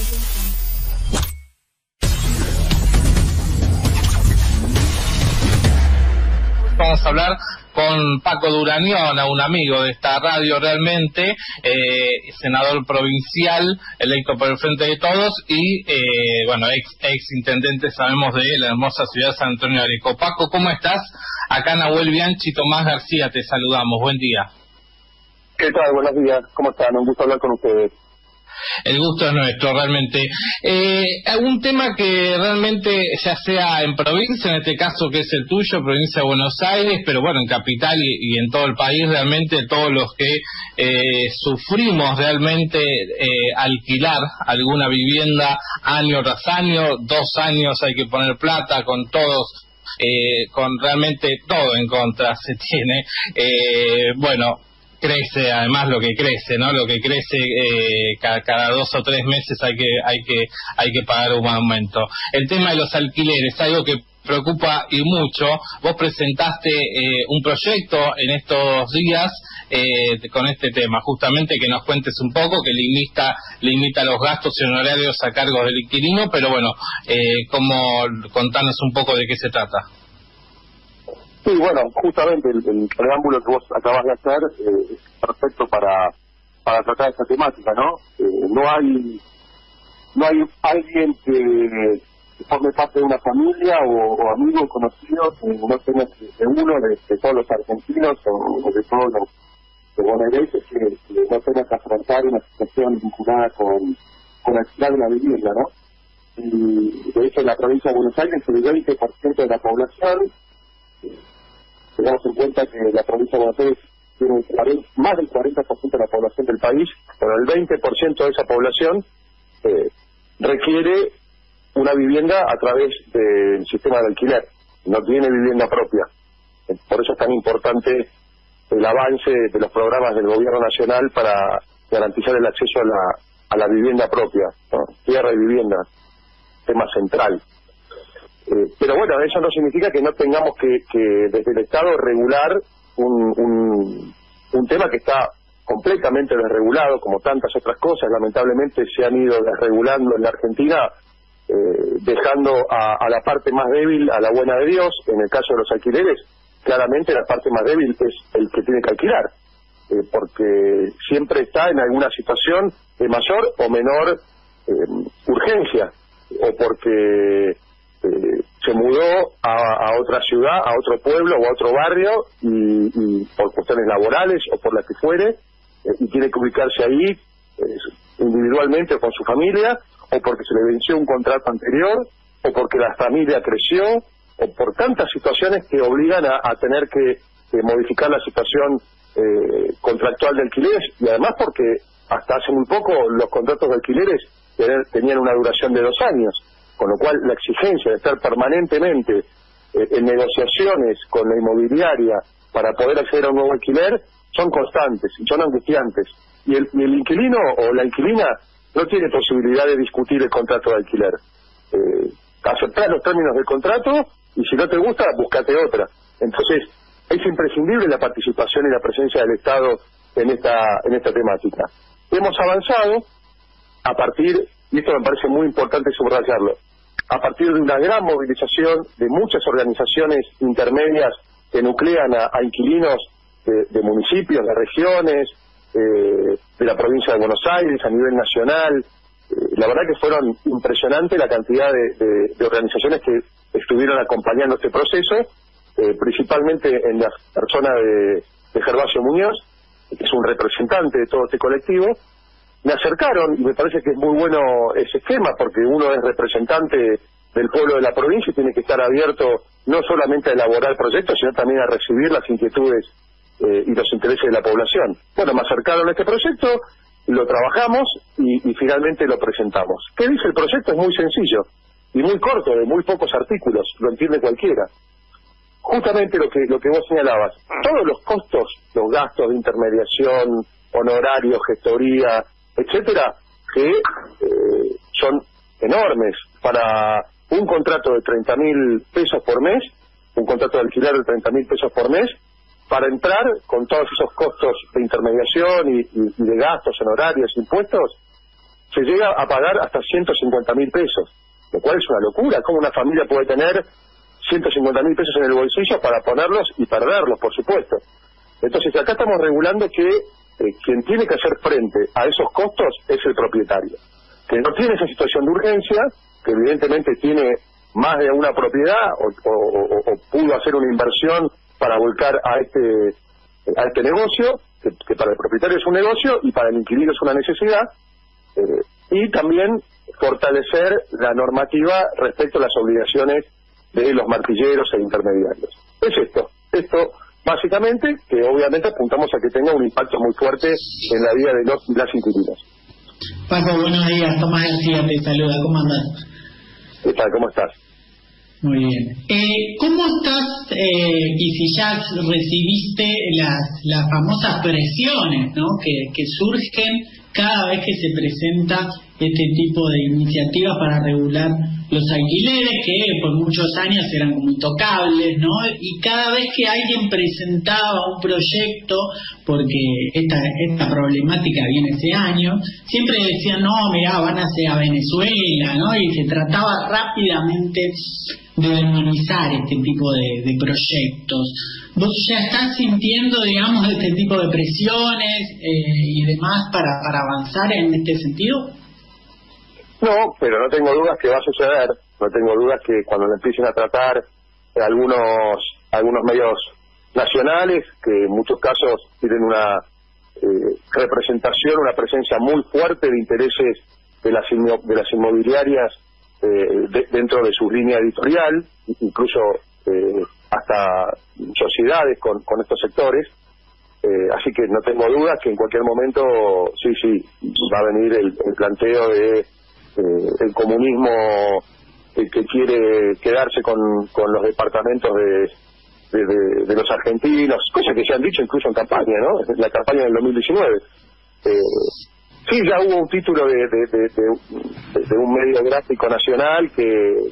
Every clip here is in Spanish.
Vamos a hablar con Paco Durañón, un amigo de esta radio realmente, senador provincial, electo por el Frente de Todos y, ex intendente, sabemos, de la hermosa ciudad de San Antonio de Areco. Paco, ¿cómo estás? Acá Nahuel Bianchi, Tomás García, te saludamos. Buen día. ¿Qué tal? Buenos días. ¿Cómo están? Un gusto hablar con ustedes. El gusto es nuestro, realmente. Un tema que realmente, ya sea en provincia, en este caso que es el tuyo, provincia de Buenos Aires, pero bueno, en capital y en todo el país, realmente todos los que sufrimos realmente alquilar alguna vivienda año tras año, 2 años hay que poner plata con todos, con realmente todo en contra se tiene, crece además lo que crece, ¿no? Lo que crece cada 2 o 3 meses hay que pagar un aumento. El tema de los alquileres, algo que preocupa y mucho. Vos presentaste un proyecto en estos días con este tema, justamente que nos cuentes un poco, que limita los gastos y honorarios a cargo del inquilino, pero bueno, contanos un poco de qué se trata. Sí, bueno, justamente el preámbulo que vos acabas de hacer es perfecto para tratar esta temática, ¿no? No hay alguien que forme parte de una familia o amigo conocido que no tenga de uno de todos los argentinos o de todos los bonaerenses que no tenga que afrontar una situación vinculada con alquilar una vivienda, ¿no? Y de hecho en la provincia de Buenos Aires el 20% de la población, tenemos en cuenta que la provincia de Buenos Aires tiene más del 40% de la población del país, pero el 20% de esa población requiere una vivienda a través del sistema de alquiler, no tiene vivienda propia. Por eso es tan importante el avance de los programas del gobierno nacional para garantizar el acceso a la vivienda propia, ¿no? Tierra y vivienda, tema central. Pero bueno, eso no significa que no tengamos que desde el Estado regular un tema que está completamente desregulado, como tantas otras cosas. Lamentablemente se han ido desregulando en la Argentina, dejando a la parte más débil a la buena de Dios. En el caso de los alquileres, claramente la parte más débil es el que tiene que alquilar, porque siempre está en alguna situación de mayor o menor urgencia, o porque se mudó a otra ciudad, a otro pueblo o a otro barrio y por cuestiones laborales o por las que fuere, y tiene que ubicarse ahí individualmente o con su familia, o porque se le venció un contrato anterior, o porque la familia creció, o por tantas situaciones que obligan a tener que modificar la situación contractual de alquileres, y además porque hasta hace muy poco los contratos de alquileres tenían una duración de 2 años. Con lo cual la exigencia de estar permanentemente en negociaciones con la inmobiliaria para poder acceder a un nuevo alquiler son constantes y son angustiantes. Y el inquilino o la inquilina no tiene posibilidad de discutir el contrato de alquiler. Aceptás los términos del contrato y si no te gusta, buscate otra. Entonces es imprescindible la participación y la presencia del Estado en esta temática. Hemos avanzado a partir, y esto me parece muy importante subrayarlo, a partir de una gran movilización de muchas organizaciones intermedias que nuclean a inquilinos de municipios, de regiones, de la provincia de Buenos Aires, a nivel nacional. La verdad que fueron impresionante la cantidad de organizaciones que estuvieron acompañando este proceso, principalmente en la persona de Gervasio Muñoz, que es un representante de todo este colectivo. Me acercaron y me parece que es muy bueno ese esquema, porque uno es representante del pueblo de la provincia y tiene que estar abierto no solamente a elaborar proyectos, sino también a recibir las inquietudes y los intereses de la población. Bueno, me acercaron a este proyecto, lo trabajamos y finalmente lo presentamos. ¿Qué dice el proyecto? Es muy sencillo y muy corto, de muy pocos artículos, lo entiende cualquiera. Justamente lo que vos señalabas, todos los costos, los gastos de intermediación, honorarios, gestoría, etcétera, que son enormes. Para un contrato de 30.000 pesos por mes, un contrato de alquiler de 30.000 pesos por mes, para entrar con todos esos costos de intermediación y de gastos, honorarios, impuestos, se llega a pagar hasta 150.000 pesos, lo cual es una locura. ¿Cómo una familia puede tener 150.000 pesos en el bolsillo para ponerlos y perderlos, por supuesto? Entonces acá estamos regulando que quien tiene que hacer frente a esos costos es el propietario, que no tiene esa situación de urgencia, que evidentemente tiene más de una propiedad o pudo hacer una inversión para volcar a este negocio, que para el propietario es un negocio y para el inquilino es una necesidad, y también fortalecer la normativa respecto a las obligaciones de los martilleros e intermediarios. Es esto básicamente, que obviamente apuntamos a que tenga un impacto muy fuerte en la vida de las inquilinos. Paco, buenos días. Tomás García te saluda. ¿Cómo andás? ¿Qué tal? ¿Cómo estás? Muy bien. ¿Cómo estás, y si ya recibiste las famosas presiones, ¿no?, que surgen cada vez que se presenta este tipo de iniciativas para regular los alquileres, que por muchos años eran como intocables, ¿no? Y cada vez que alguien presentaba un proyecto, porque esta problemática viene ese año, siempre decían, no, mirá, van a hacer a Venezuela, ¿no? Y se trataba rápidamente de demonizar este tipo de proyectos. ¿Vos ya estás sintiendo, digamos, este tipo de presiones y demás para avanzar en este sentido? No, pero no tengo dudas que va a suceder. No tengo dudas que cuando lo empiecen a tratar algunos medios nacionales, que en muchos casos tienen una representación, una presencia muy fuerte de intereses de las inmobiliarias dentro de su línea editorial, incluso hasta sociedades con estos sectores, así que no tengo dudas que en cualquier momento sí va a venir el planteo de el comunismo que quiere quedarse con los departamentos de los argentinos, cosas que se han dicho incluso en campaña, ¿no? En la campaña del 2019. Sí, ya hubo un título de un medio gráfico nacional que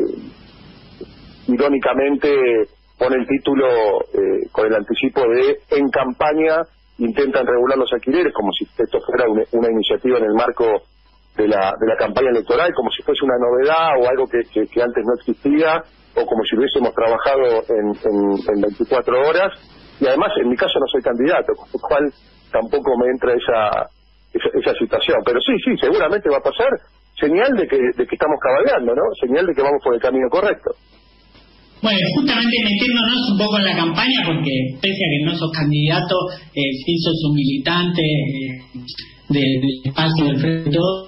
irónicamente pone el título con el anticipo de "en campaña intentan regular los alquileres", como si esto fuera una iniciativa en el marco de la campaña electoral, como si fuese una novedad o algo que antes no existía, o como si hubiésemos trabajado en 24 horas. Y además, en mi caso, no soy candidato, con lo cual tampoco me entra esa situación. Pero sí, seguramente va a pasar. Señal de que estamos cabalgando, ¿no? Señal de que vamos por el camino correcto. Bueno, justamente metiéndonos un poco en la campaña, porque pese a que no sos candidato, sí sos un militante del espacio del Frente Todo,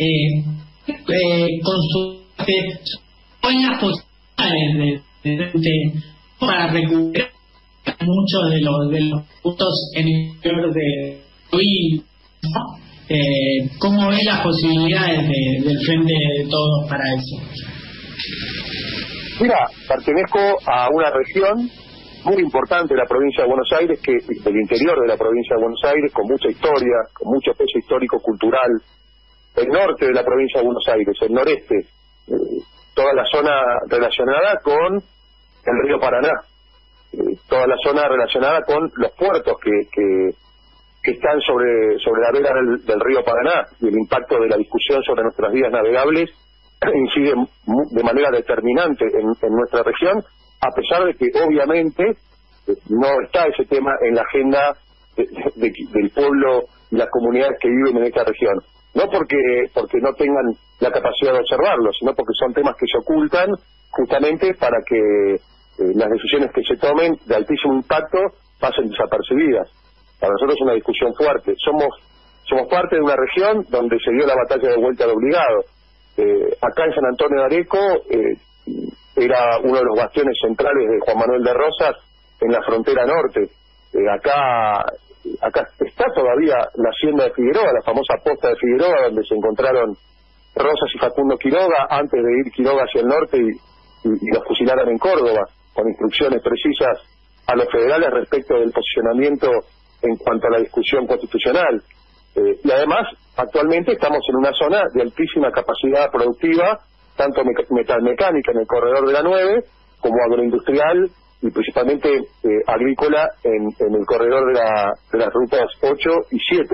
con su buenas posibilidades para recuperar muchos de los puntos en el interior de Luis, ¿no? ¿Cómo ves las posibilidades del Frente de Todos para eso? Mira, pertenezco a una región muy importante de la provincia de Buenos Aires, del interior de la provincia de Buenos Aires, con mucha historia, con mucho peso histórico, cultural. El norte de la provincia de Buenos Aires, el noreste, toda la zona relacionada con el río Paraná, toda la zona relacionada con los puertos que están sobre la vera del río Paraná, y el impacto de la discusión sobre nuestras vías navegables incide de manera determinante en nuestra región, a pesar de que obviamente no está ese tema en la agenda del pueblo y las comunidades que viven en esta región. No porque no tengan la capacidad de observarlo, sino porque son temas que se ocultan justamente para que las decisiones que se tomen de altísimo impacto pasen desapercibidas. Para nosotros es una discusión fuerte. Somos parte de una región donde se dio la batalla de Vuelta de Obligado. Acá en San Antonio de Areco era uno de los bastiones centrales de Juan Manuel de Rosas en la frontera norte. Acá está todavía la hacienda de Figueroa, la famosa posta de Figueroa, donde se encontraron Rosas y Facundo Quiroga antes de ir Quiroga hacia el norte y los fusilaron en Córdoba, con instrucciones precisas a los federales respecto del posicionamiento en cuanto a la discusión constitucional. Y además, actualmente estamos en una zona de altísima capacidad productiva, tanto metalmecánica en el corredor de la 9, como agroindustrial y principalmente agrícola en el corredor de las rutas 8 y 7.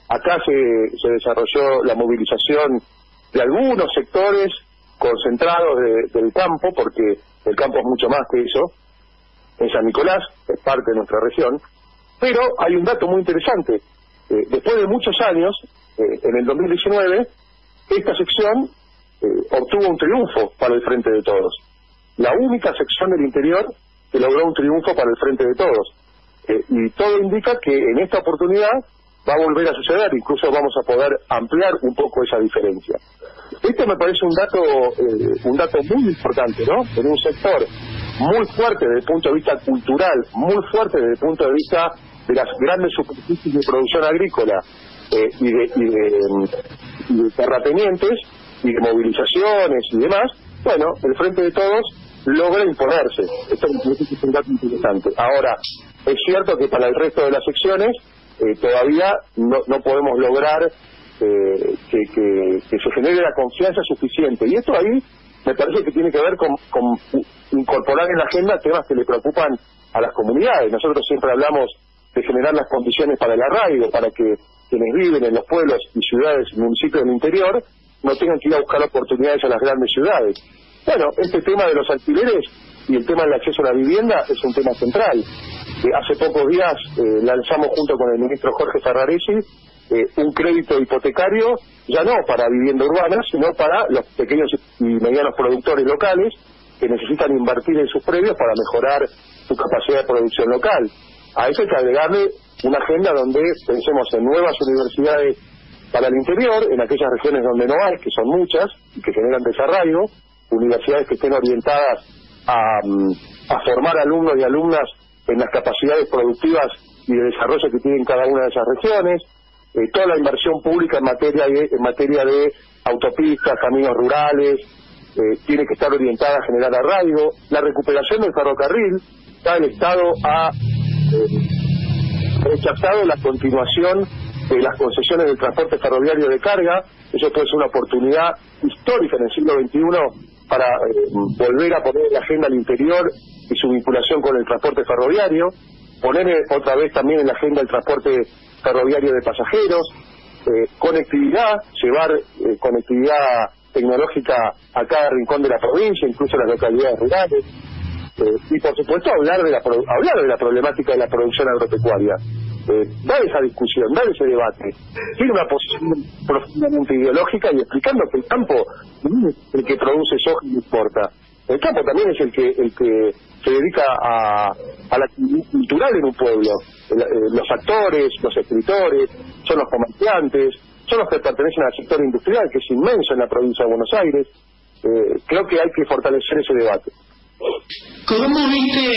Acá se desarrolló la movilización de algunos sectores concentrados del campo, porque el campo es mucho más que eso. En San Nicolás es parte de nuestra región, pero hay un dato muy interesante. Después de muchos años, en el 2019, esta sección obtuvo un triunfo para el Frente de Todos. La única sección del interior que logró un triunfo para el Frente de Todos. Y todo indica que en esta oportunidad va a volver a suceder, incluso vamos a poder ampliar un poco esa diferencia. Este me parece un dato muy importante, ¿no? En un sector muy fuerte desde el punto de vista cultural, muy fuerte desde el punto de vista de las grandes superficies de producción agrícola y de terratenientes y de movilizaciones y demás. Bueno, el Frente de Todos logra imponerse. Esto es un dato interesante. Ahora, es cierto que para el resto de las secciones todavía no podemos lograr que se genere la confianza suficiente. Y esto ahí me parece que tiene que ver con incorporar en la agenda temas que le preocupan a las comunidades. Nosotros siempre hablamos de generar las condiciones para el arraigo, para que quienes viven en los pueblos y ciudades y municipios del interior no tengan que ir a buscar oportunidades a las grandes ciudades. Bueno, este tema de los alquileres y el tema del acceso a la vivienda es un tema central. Hace pocos días lanzamos junto con el ministro Jorge Ferraresi un crédito hipotecario, ya no para vivienda urbana, sino para los pequeños y medianos productores locales que necesitan invertir en sus predios para mejorar su capacidad de producción local. A eso hay que agregarle una agenda donde pensemos en nuevas universidades para el interior, en aquellas regiones donde no hay, que son muchas, y que generan desarraigo, universidades que estén orientadas a formar alumnos y alumnas en las capacidades productivas y de desarrollo que tienen cada una de esas regiones, toda la inversión pública en materia de autopistas, caminos rurales, tiene que estar orientada a generar arraigo, la recuperación del ferrocarril. Ya el Estado ha rechazado la continuación de las concesiones del transporte ferroviario de carga. Eso puede ser una oportunidad histórica en el siglo XXI para volver a poner en la agenda al interior y su vinculación con el transporte ferroviario, poner otra vez también en la agenda el transporte ferroviario de pasajeros, conectividad, llevar conectividad tecnológica a cada rincón de la provincia, incluso las localidades rurales, y por supuesto hablar de la problemática de la producción agropecuaria. Dar esa discusión, dar ese debate, tiene una posición profundamente ideológica y explicando que el campo no es el que produce soja y exporta. El campo también es el que se dedica a la actividad cultural en un pueblo. Los actores, los escritores, son los comerciantes, son los que pertenecen al sector industrial, que es inmenso en la provincia de Buenos Aires. Creo que hay que fortalecer ese debate. ¿Cómo viste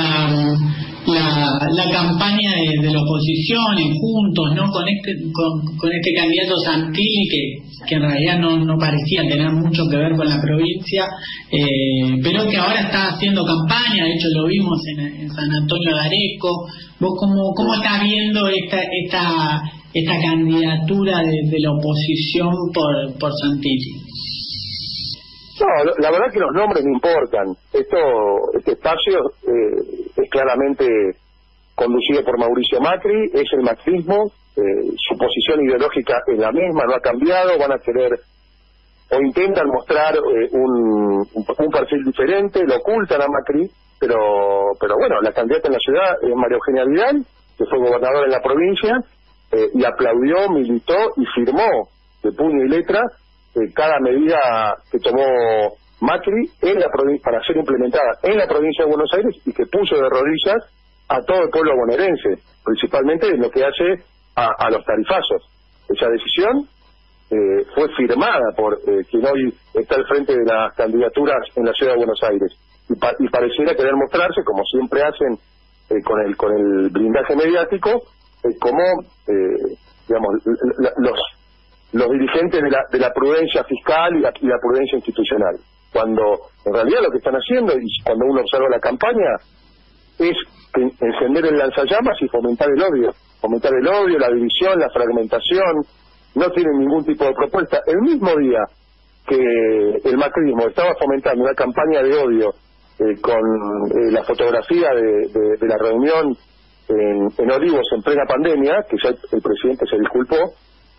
la campaña de la oposición en Juntos, ¿no? con este candidato Santilli que en realidad no parecía tener mucho que ver con la provincia, pero que ahora está haciendo campaña? De hecho lo vimos en San Antonio de Areco. ¿Vos cómo estás viendo esta candidatura de la oposición por Santilli? No, la verdad que los nombres no importan. Este espacio es claramente conducido por Mauricio Macri, es el macrismo, su posición ideológica es la misma, no ha cambiado, van a querer o intentan mostrar un perfil diferente, lo ocultan a Macri, pero bueno, la candidata en la ciudad es María Eugenia Vidal, que fue gobernadora en la provincia, y aplaudió, militó y firmó de puño y letra cada medida que tomó Macri para ser implementada en la provincia de Buenos Aires y que puso de rodillas a todo el pueblo bonaerense, principalmente en lo que hace a los tarifazos. Esa decisión fue firmada por quien hoy está al frente de las candidaturas en la ciudad de Buenos Aires y pareciera querer mostrarse, como siempre hacen con el blindaje mediático, como digamos los dirigentes de la prudencia fiscal y la prudencia institucional, cuando en realidad lo que están haciendo, y cuando uno observa la campaña, es encender el lanzallamas y fomentar el odio, la división, la fragmentación. No tienen ningún tipo de propuesta. El mismo día que el macrismo estaba fomentando una campaña de odio con la fotografía de la reunión en Olivos en plena pandemia, que ya el presidente se disculpó.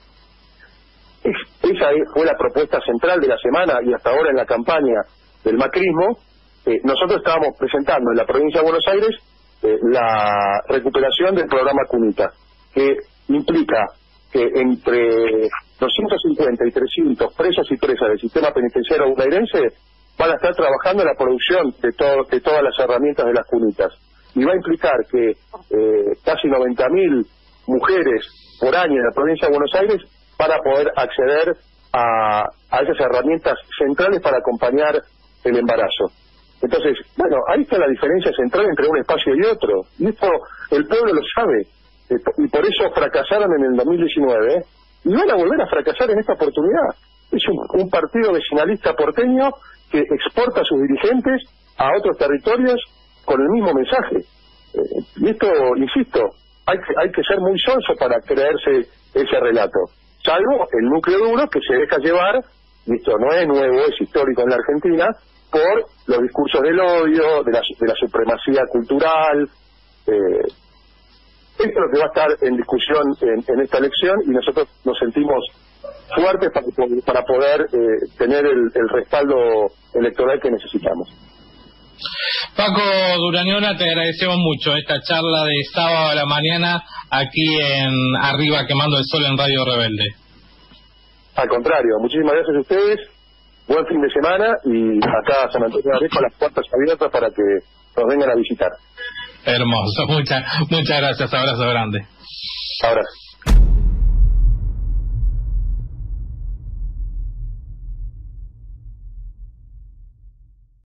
Esa fue la propuesta central de la semana y hasta ahora en la campaña del macrismo. Nosotros estábamos presentando en la provincia de Buenos Aires la recuperación del programa Cunita, que implica que entre 250 y 300 presos y presas del sistema penitenciario bonaerense van a estar trabajando en la producción de todas las herramientas de las cunitas, y va a implicar que casi 90.000 mujeres por año en la provincia de Buenos Aires van a poder acceder a esas herramientas centrales para acompañar el embarazo. Entonces, bueno, ahí está la diferencia central entre un espacio y otro, y esto el pueblo lo sabe, y por eso fracasaron en el 2019, y van a volver a fracasar en esta oportunidad. Es un partido vecinalista porteño que exporta a sus dirigentes a otros territorios con el mismo mensaje. Y esto, insisto, hay que ser muy sonso para creerse ese relato, salvo el núcleo duro que se deja llevar, y esto no es nuevo, es histórico en la Argentina, por los discursos del odio, de la supremacía cultural. Esto es lo que va a estar en discusión en esta elección, y nosotros nos sentimos fuertes para poder tener el respaldo electoral que necesitamos. Paco Durañona, te agradecemos mucho esta charla de sábado a la mañana aquí en Arriba Quemando el Sol en Radio Rebelde. Al contrario, muchísimas gracias a ustedes, buen fin de semana, y acá San Antonio de Areco las puertas abiertas para que nos vengan a visitar. Hermoso, muchas gracias, abrazo grande. Abrazo.